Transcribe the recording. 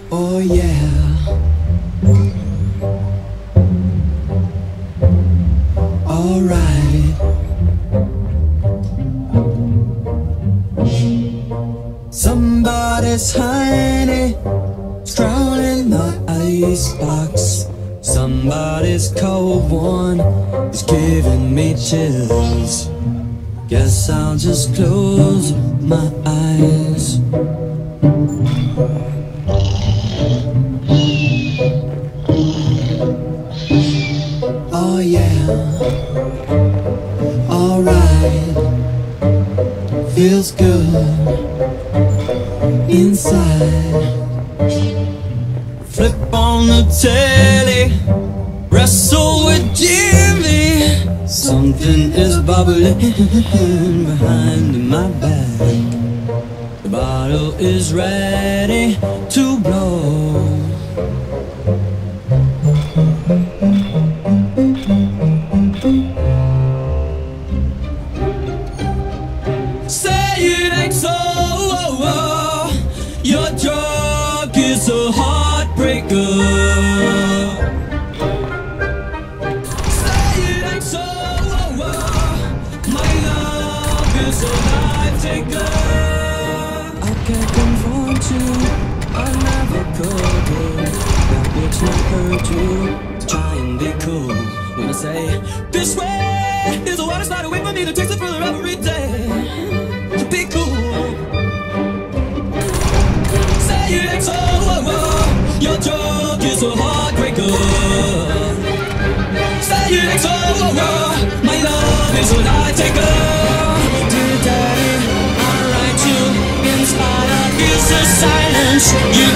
Oh yeah. Alright. Somebody's honey drowning the icebox. Somebody's cold one is giving me chills. Guess I'll just close my eyes. Oh yeah. Alright. Feels good inside. Flip on the telly, wrestle with Jimmy. Something is bubbling behind my back. The bottle is ready to blow. Say it ain't so. Your drug is a heartbreaker. Say it ain't so. My love is a life taker. I can't conform to, I never could do. That bitch not hurt you. Try and be cool. When I say this way is the water slide away from me that takes it further every day. Be cool. Say it ain't so. Your drug is a heartbreaker. Say it ain't so. My love is a life taker. Dear daddy, I write you in spite of your silence. You